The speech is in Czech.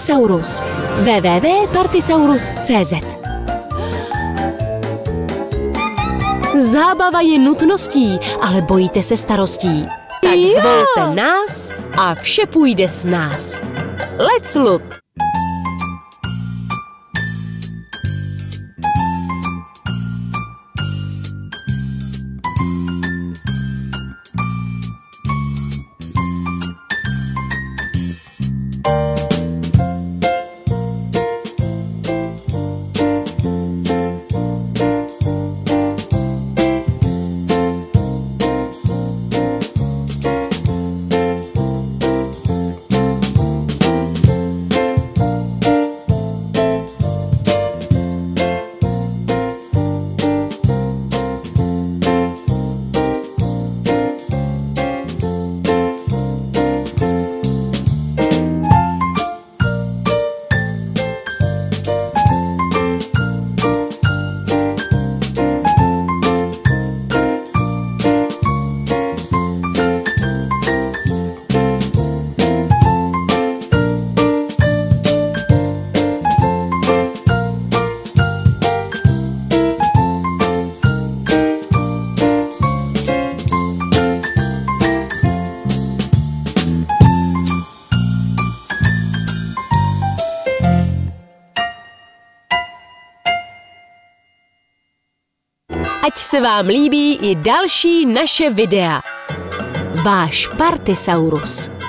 Partisaurus. www.partisaurus.cz. Zábava je nutností, ale bojíte se starostí. Tak zvolte nás a vše půjde s nás. Let's look! Ať se vám líbí i další naše videa. Váš Partisaurus.